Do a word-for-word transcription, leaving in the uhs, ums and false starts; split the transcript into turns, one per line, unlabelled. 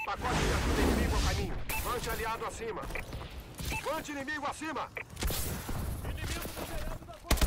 Pacote de ajuda inimigo ao caminho. Vante aliado acima. Vante inimigo acima. Inimigo no telhado da ponte.